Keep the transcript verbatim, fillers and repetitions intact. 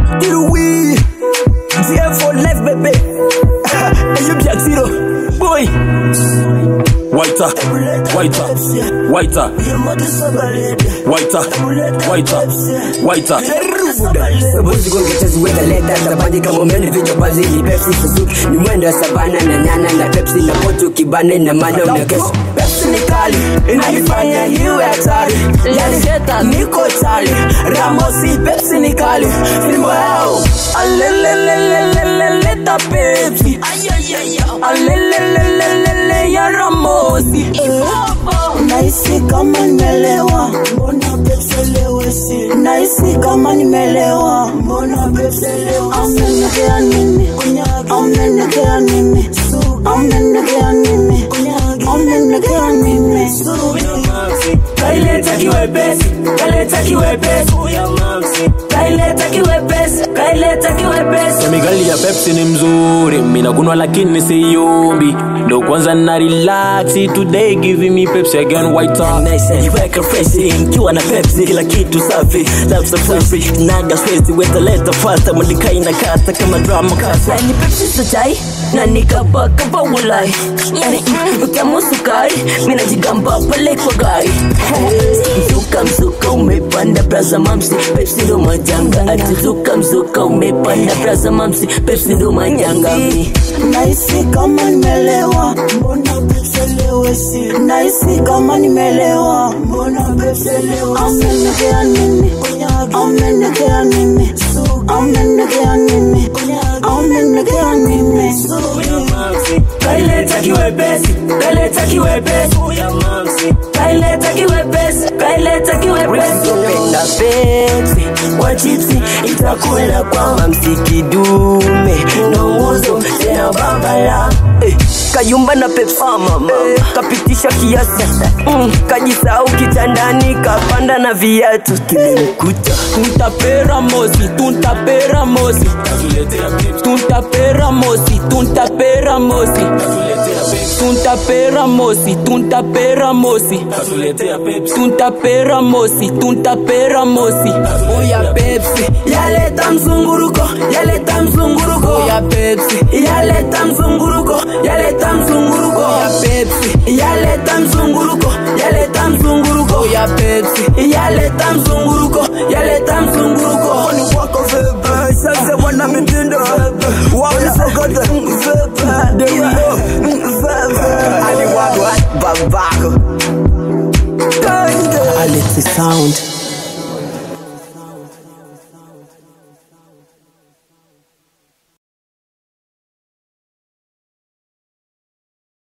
Tiruwi, G M for life, baby. And you be a zero, boy. Whiter, whiter, whiter, whiter, whiter, whiter. Sabuzi gonge chazi weka leta sabadi kama umeni vicho bazi ni Pepsi Suzuki. Ni mwendo wa savana na nyana na Pepsi na potu kibane na mana unakesi. Pepsi ni kali, inanifanya hiwe hatari. Yalisheta niko tali, Ramosi Pepsi ni kali. Filmo yao, aleleleleleleleta Pepsi. Alelelelelelele ya Ramosi. Naisi kama nimelewa, mbona Pepsi lewe si. Naisi kama nimelewa, mbona Pepsi lewe si. Amenekea nini, amenekea nini, amenekea nini, amenekea nini. Kaileta kiwepesi, kaileta kiwepesi, kaileta kiwepesi, kaileta kiwepesi. Kemikali ya Pepsi ni mzuri, mina kunwa lakini siyumbi. Ndo kwanza na relax, today giving me Pepsi again whiter. Nice, jiweka freshi, mkiwa na Pepsi, kila kitu safi. Love so fresh, naga swezi, weta leta fasta. Mulika inakata kama drama kasa. Ni Pepsi sa chai, na nikapa kapa ulai. Yani utamu sukari, mina jigamba pale kwa gari. Mzuka mzuka umepanda braza mamsi, Pepsi ndo majanga. Ati mzuka mzuka umepanda braza mamsi, Pepsi ndo majanga. Naisi kama nimelewa, mbona Pepsi lewe si. Naisi kama nimelewa, mbona Pepsi lewe si. Amenekea nini, amenekea nini, amenekea nini, amenekea nini. Kaileta kiwepesi, kaileta kiwepesi, kaileta kiwepesi, kaileta kiwepesi. Penda Pepsi, kwa chipsi, itakwenda kwa mamsi kidume. Na uozo, tena babala. Eh, Kayumba na Pepsi, mama, eh, kapitisha kiasi. Mm, kajisau kitandani, kapanda na viatu. Kilimkuta Tuntapera mosi, tuntapera mosi, tuntapera mosi, tuntapera mosi, tuntapera mosi, tuntapera mosi, tuntapera mosi, tuntapera mosi. Oya Pepsi, yaleta mzunguruko, yaleta mzunguruko. Oya Pepsi, yaleta mzunguruko, yaleta mzunguruko. Oya Pepsi, yaleta mzunguruko, yaleta mzunguruko. Oya Pepsi, yaleta mzunguruko, yaleta mzunguruko.